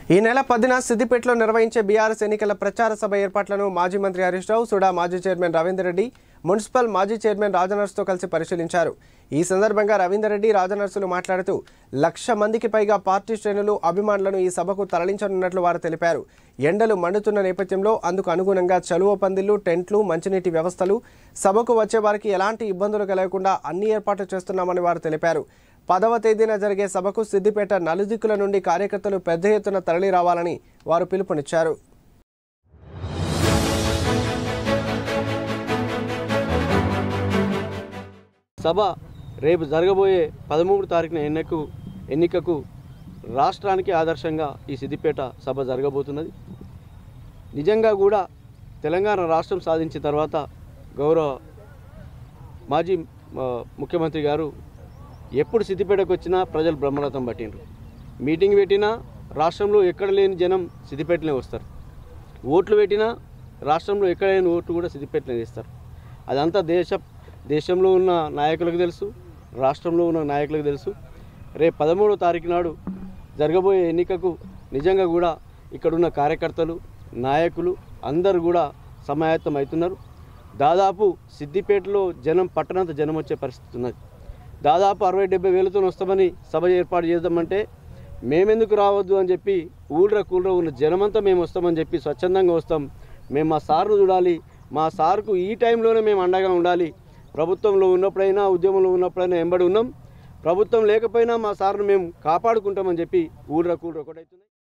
ఈ నెల 10న సిద్దిపేటలో నిర్వహించే బీఆర్ఎస్ ఎన్నికల ప్రచార సభ ఏర్పాట్లను మాజీ మంత్రి హరీష్ రావు, సుడా మాజీ చైర్మన్ రవీందర్ రెడ్డి, మున్సిపల్ మాజీ చైర్మన్ రాజనర్సుతో కలిసి పరిశీలించారు. ఈ సందర్భంగా రవీందర్ రెడ్డి, రాజనర్సులు మాట్లాడుతూ 1,00,000 మందికి పైగా పార్టీ శ్రేణులు, అభిమానులను ఈ సభకు తరలించనున్నట్లు వారు తెలిపారు. ఎండలు మండుతున్న నేపథ్యంలో అందుకు అనుగుణంగా చలువ పందిళ్లు, టెంట్లు, మంచినీటి వ్యవస్థలు, సభకు వచ్చే వారికి ఎలాంటి ఇబ్బందులు కలగకుండా అన్ని ఏర్పాట్లు చేస్తున్నామని వారు తెలిపారు. 10వ తేదీన జరిగే సభకు సిద్దిపేట నలుదిక్కుల నుండి కార్యకర్తలు పెద్ద ఎత్తున తరలి రావాలని వారు పిలుపునిచ్చారు. సభ రేపు జరగబోయే 13వ తారీఖున ఎన్నికకు రాష్ట్రానికి ఆదర్శంగా ఈ సిద్దిపేట సభ జరగబోతున్నది. నిజంగా కూడా తెలంగాణ రాష్ట్రం సాధించిన తర్వాత గౌరవ మాజీ ముఖ్యమంత్రి గారు ఎప్పుడు సిద్దిపేటకు వచ్చినా ప్రజలు బ్రహ్మరథం పట్టిండ్రు. మీటింగ్ పెట్టినా రాష్ట్రంలో ఎక్కడ లేని జనం సిద్దిపేటనే వస్తారు. ఓట్లు పెట్టినా రాష్ట్రంలో ఎక్కడ లేని ఓట్లు కూడా సిద్దిపేటనే వేస్తారు. అదంతా దేశంలో ఉన్న నాయకులకు తెలుసు, రాష్ట్రంలో ఉన్న నాయకులకు తెలుసు. రేపు 13వ తారీఖు నాడు జరగబోయే ఎన్నికకు నిజంగా కూడా ఇక్కడున్న కార్యకర్తలు, నాయకులు అందరూ కూడా సమాయత్తం అవుతున్నారు. దాదాపు సిద్దిపేటలో పట్టణంత జనం వచ్చే పరిస్థితి ఉన్నది. దాదాపు 60-70 వేలతో వస్తామని సభ ఏర్పాటు చేద్దామంటే మేమెందుకు రావద్దు అని చెప్పి కూల్ర ఉన్న జనమంతా మేము వస్తామని చెప్పి స్వచ్ఛందంగా వస్తాం. మేము మా సార్ను చూడాలి, మా సార్కు ఈ టైంలోనే మేము అండగా ఉండాలి. ప్రభుత్వంలో ఉన్నప్పుడైనా, ఉద్యమంలో ఉన్నప్పుడైనా ఎంబడి ఉన్నాం. ప్రభుత్వం లేకపోయినా మా సార్ను మేము కాపాడుకుంటామని చెప్పి కూల్ర ఒకటవుతుంది.